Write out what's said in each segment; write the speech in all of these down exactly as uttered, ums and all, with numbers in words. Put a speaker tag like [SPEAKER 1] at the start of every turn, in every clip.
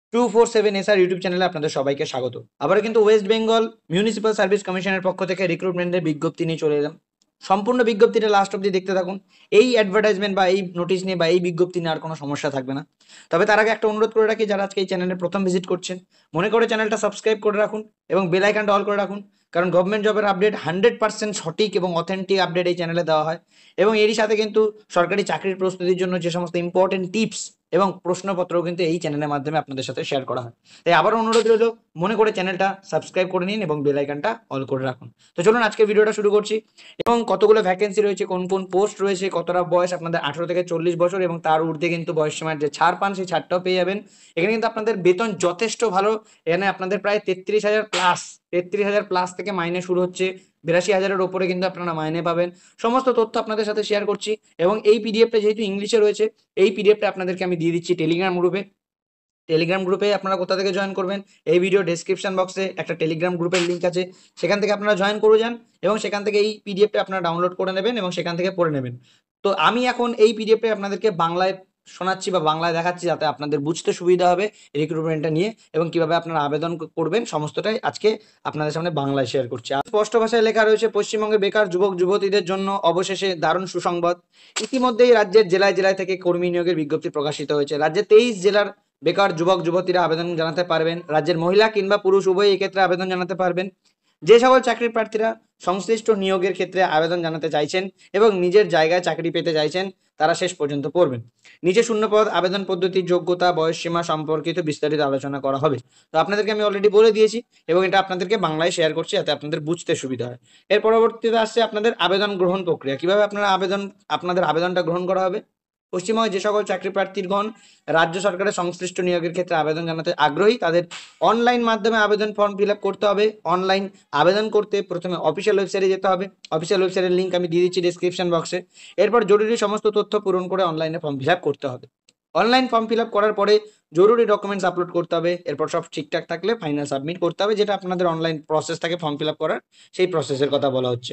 [SPEAKER 1] Two four seven S R YouTube চ্যানেলে আপনাদের সবাইকে স্বাগত। আবার কিন্তু ওয়েস্ট বেঙ্গল মিউনিসিপ্যাল সার্ভিস কমিশনের পক্ষ থেকে রিক্রুটমেন্টের বিজ্ঞপ্তি নিয়ে চলে এলাম। সম্পূর্ণ বিজ্ঞপ্তিটা লাস্ট অব্দি দেখতে থাকুন। এই অ্যাডভার্টাইজমেন্ট বা এই নোটিশ নিয়ে বা এই বিজ্ঞপ্তি নিয়ে আর কোনো সমস্যা থাকবে না। তবে তার আগে একটা অনুরোধ করে রাখি, যারা আজকে এই চ্যানেলে প্রথম ভিজিট করছেন, মনে করে চ্যানেলটা সাবস্ক্রাইব করে রাখুন এবং বেল আইকনটা অল করে রাখুন। কারণ গভর্নমেন্ট জবের আপডেট হান্ড্রেড পার্সেন্ট সঠিক এবং অথেন্টিক আপডেট এই চ্যানেলে দেওয়া হয়। এবং এরই সাথে কিন্তু সরকারি চাকরির প্রস্তুতির জন্য যে সমস্ত ইম্পর্টেন্ট টিপস এবং প্রশ্নপত্রও কিন্তু এই চ্যানেলের মাধ্যমে আপনাদের সাথে শেয়ার করা হয়। তাই আবারও অনুরোধ রইল, মনে করে চ্যানেলটা সাবস্ক্রাইব করে নিন এবং বেল আইকনটা অল করে রাখুন। তো চলুন আজকে ভিডিওটা শুরু করছি। এবং কতগুলো ভ্যাকেন্সি রয়েছে, কোন কোন পোস্ট রয়েছে, কতটা বয়স আপনাদের আঠারো থেকে চল্লিশ বছর এবং তার ঊর্ধ্বে কিন্তু বয়স সীমার যে ছাড় পান সেই ছাড়টাও পেয়ে যাবেন। এখানে কিন্তু আপনাদের বেতন যথেষ্ট ভালো। এখানে আপনাদের প্রায় তেত্রিশ হাজার প্লাস তেত্রিশ হাজার প্লাস থেকে মাইনে শুরু হচ্ছে। বিরাশি হাজারের ওপরে কিন্তু আপনারা মাইনে পাবেন। সমস্ত তথ্য আপনাদের সাথে শেয়ার করছি। এবং এই পিডিএফটা যেহেতু ইংলিশে রয়েছে, এই পিডিএফটা আপনাদেরকে আমি দিয়ে দিচ্ছি টেলিগ্রাম গ্রুপে। টেলিগ্রাম গ্রুপে আপনারা কোথা থেকে জয়েন করবেন, এই ভিডিও ডেসক্রিপশন বক্সে একটা টেলিগ্রাম গ্রুপের লিঙ্ক আছে, সেখান থেকে আপনারা জয়েন করে যান এবং সেখান থেকে এই পিডিএফটা আপনারা ডাউনলোড করে নেবেন এবং সেখান থেকে পড়ে নেবেন। তো আমি এখন এই পিডিএফটা আপনাদেরকে বাংলায় শোনাচ্ছি বা বাংলায় দেখাচ্ছি, যাতে আপনাদের বুঝতে সুবিধা হবে রিক্রুটমেন্টটা নিয়ে এবং কিভাবে আপনারা আবেদন করবেন সমস্তটাই আজকে আপনাদের সামনে বাংলায় শেয়ার করছি। আর স্পষ্ট ভাষায় লেখা রয়েছে, পশ্চিমবঙ্গে বেকার যুবক যুবতীদের জন্য অবশেষে দারুণ সুসংবাদ। ইতিমধ্যেই রাজ্যের জেলায় জেলায় থেকে কর্মী নিয়োগের বিজ্ঞপ্তি প্রকাশিত হয়েছে। রাজ্যে তেইশ জেলার বেকার যুবক যুবতীরা আবেদন জানাতে পারবেন। রাজ্যের মহিলা কিংবা পুরুষ উভয় এক্ষেত্রে আবেদন জানাতে পারবেন। যে সকল চাকরির প্রার্থীরা সংশ্লিষ্ট নিয়োগের ক্ষেত্রে আবেদন জানাতে চাইছেন এবং নিজের জায়গায় চাকরি পেতে চাইছেন, তারা শেষ পর্যন্ত পড়বেন। নিচে শূন্যপদ, আবেদন পদ্ধতি, যোগ্যতা, বয়সসীমা সম্পর্কিত বিস্তারিত আলোচনা করা হবে। তো আপনাদেরকে আমি অলরেডি বলে দিয়েছি এবং এটা আপনাদেরকে বাংলায় শেয়ার করছি যাতে আপনাদের বুঝতে সুবিধা হয়। এর পরবর্তীতে আসছে আপনাদের আবেদন গ্রহণ প্রক্রিয়া। কিভাবে আপনারা আবেদন আপনাদের আবেদনটা গ্রহণ করা হবে। পশ্চিমবঙ্গে যে সকল চাকরি প্রার্থীগণ রাজ্য সরকারের সংশ্লিষ্ট নিয়োগের ক্ষেত্রে আবেদন জানাতে আগ্রহী, তাদের অনলাইন মাধ্যমে আবেদন ফর্ম ফিল আপ করতে হবে। অনলাইন আবেদন করতে প্রথমে অফিসিয়াল ওয়েবসাইটে যেতে হবে। অফিসিয়াল ওয়েবসাইটের লিঙ্ক আমি দিয়ে দিচ্ছি ডিসক্রিপশন বক্সে। এরপর জরুরি সমস্ত তথ্য পূরণ করে অনলাইনে ফর্ম ফিল আপ করতে হবে। অনলাইন ফর্ম ফিল আপ করার পরে জরুরি ডকুমেন্টস আপলোড করতে হবে। এরপর সব ঠিকঠাক থাকলে ফাইনাল সাবমিট করতে হবে, যেটা আপনাদের অনলাইন প্রসেস থাকে ফর্ম ফিল আপ করার, সেই প্রসেসের কথা বলা হচ্ছে।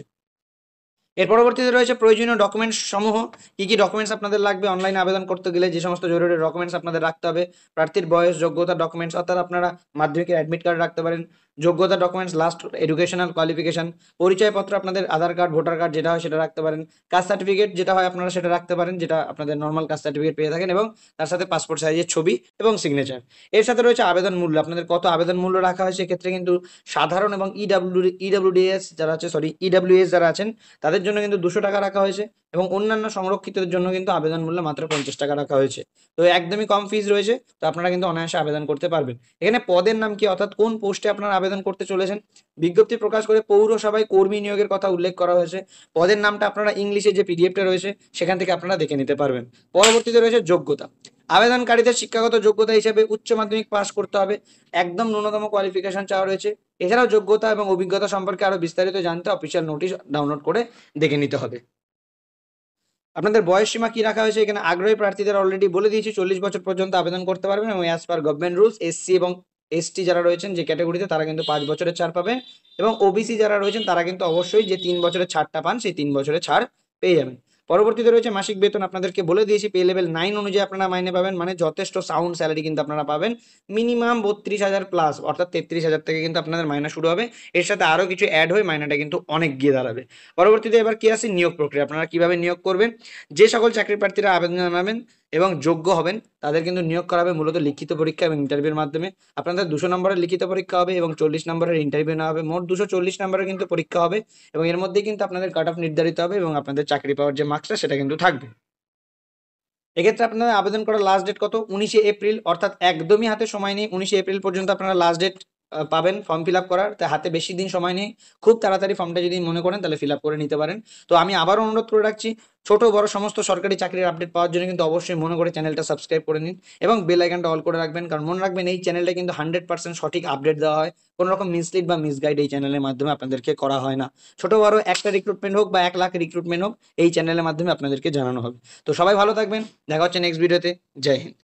[SPEAKER 1] এর পরবর্তীতে রয়েছে প্রয়োজনীয় ডকুমেন্টস সমূহ। কি কি ডকুমেন্টস আপনাদের লাগবে অনলাইন আবেদন করতে গেলে, যে সমস্ত জরুরি ডকুমেন্টস আপনাদের রাখতে হবে। প্রার্থীর বয়স, যোগ্যতা ডকুমেন্টস, অর্থাৎ আপনারা মাধ্যমিকের অ্যাডমিট কার্ড রাখতে পারেন। যোগ্যতা ডকুমেন্টস, লাস্ট এডুকেশনাল কোয়ালিফিকেশন। পরিচয়পত্র আপনাদের আধার কার্ড, ভোটার কার্ড যেটা হয় সেটা রাখতে পারেন। কাস্ট সার্টিফিকেট যেটা হয় আপনারা সেটা রাখতে পারেন, যেটা আপনাদের নর্মাল কাস্ট সার্টিফিকেট পেয়ে থাকেন, এবং তার সাথে পাসপোর্ট সাইজের ছবি এবং সিগনেচার। এর সাথে রয়েছে আবেদন মূল্য। আপনাদের কত আবেদন মূল্য রাখা হয় সেক্ষেত্রে কিন্তু সাধারণ এবং ইডাব্লিউ ইডাব্লিউডিএস যারা আছে সরি ইডাব্লিউএস যারা আছেন তাদের জন্য কিন্তু দুশো টাকা রাখা হয়েছে এবং অন্যান্য সংরক্ষিতদের জন্য কিন্তু আবেদন মূল্য মাত্র পঞ্চাশ টাকা রাখা হয়েছে। তো একদমই কম ফিস রয়েছে, তো আপনারা কিন্তু অনায়াসে আবেদন করতে পারবেন। এখানে পদের নাম কি, অর্থাৎ কোন পোস্টে আপনারা আবেদন করতে চলেছেন, বিজ্ঞপ্তি প্রকাশ করে পৌরসভায় কর্মী নিয়োগের কথা উল্লেখ করা হয়েছে। পদের নামটা আপনারা ইংলিশে যে পিডিএফটা রয়েছে সেখান থেকে আপনারা দেখে নিতে পারবেন। পরবর্তীতে রয়েছে যোগ্যতা। আবেদনকারীদের শিক্ষাগত যোগ্যতা হিসেবে উচ্চ মাধ্যমিক পাস করতে হবে, একদম ন্যূনতম কোয়ালিফিকেশন চাওয়া রয়েছে। এছাড়াও যোগ্যতা এবং অভিজ্ঞতা সম্পর্কে আরো বিস্তারিত জানতে অফিসিয়াল নোটিশ ডাউনলোড করে দেখে নিতে হবে। আপনাদের বয়স সীমা কি রাখা হয়েছে, এখানে আগ্রহী প্রার্থীদের অলরেডি বলে দিয়েছি চল্লিশ বছর পর্যন্ত আবেদন করতে পারবেন এবং as per government rules SC এবং এসটি যারা রয়েছেন যে ক্যাটাগরিতে তারা কিন্তু পাঁচ বছরের ছাড় পাবেন এবং ওবিসি যারা রয়েছেন তারা কিন্তু অবশ্যই যে তিন বছরের ছাড়টা পান সেই তিন বছরের ছাড় পেয়ে যাবেন। পরবর্তীতে রয়েছে মাসিক বেতন। আপনাদেরকে বলে দিয়েছি পে লেভেল নাইন অনুযায়ী আপনারা মাইনে পাবেন, মানে যথেষ্ট সাউন্ড স্যালারি কিন্তু আপনারা পাবেন। মিনিমাম বত্রিশ হাজার প্লাস, অর্থাৎ তেত্রিশ হাজার থেকে কিন্তু আপনাদের মাইনা শুরু হবে। এর সাথে আরো কিছু অ্যাড হয়ে মাইনাটা কিন্তু অনেক গিয়ে দাঁড়াবে। পরবর্তীতে এবার কি আছে, নিয়োগ প্রক্রিয়া। আপনারা কিভাবে নিয়োগ করবেন। যে সকল চাকরি প্রার্থীরা আবেদন জানাবেন এবং যোগ্য হবেন তাদের কিন্তু নিয়োগ করা হবে মূলত লিখিত পরীক্ষা এবং ইন্টারভিউর মাধ্যমে। আপনাদের দুশো নম্বরের লিখিত পরীক্ষা হবে এবং চল্লিশ নম্বরের ইন্টারভিউ নেওয়া হবে। মোট দুশো চল্লিশ নম্বরের কিন্তু পরীক্ষা হবে এবং এর মধ্যে কিন্তু আপনাদের কাট অফ নির্ধারিত হবে এবং আপনাদের চাকরি পাওয়ার যে মার্কসটা সেটা কিন্তু থাকবে। এক্ষেত্রে আপনাদের আবেদন করার লাস্ট ডেট কত, উনিশে এপ্রিল, অর্থাৎ একদমই হাতে সময় নেই। উনিশে এপ্রিল পর্যন্ত আপনারা লাস্ট ডেট পাবেন ফর্ম ফিল আপ করার, তাই হাতে বেশি দিন সময় নেই। খুব তাড়াতাড়ি ফর্মটা যদি মনে করেন তাহলে ফিল আপ করে নিতে পারেন। তো আমি আবারও অনুরোধ করে রাখছি, ছোট বড় সমস্ত সরকারি চাকরির আপডেট পাওয়ার জন্য কিন্তু অবশ্যই মনে করে চ্যানেলটা সাবস্ক্রাইব করে নিন এবং বেল আইকনটা অল করে রাখবেন। কারণ মনে রাখবেন এই চ্যানেলটা কিন্তু হান্ড্রেড পার্সেন্ট সঠিক আপডেট দেওয়া হয়, কোনো রকম মিসলিড বা মিসগাইড এই চ্যানেলের মাধ্যমে আপনাদেরকে করা হয় না। ছোট বড় একটা রিক্রুটমেন্ট হোক বা এক লাখ রিক্রুটমেন্ট হোক, এই চ্যানেলের মাধ্যমে আপনাদেরকে জানানো হবে। তো সবাই ভালো থাকবেন, দেখা হচ্ছে নেক্সট ভিডিওতে। জয় হিন্দ।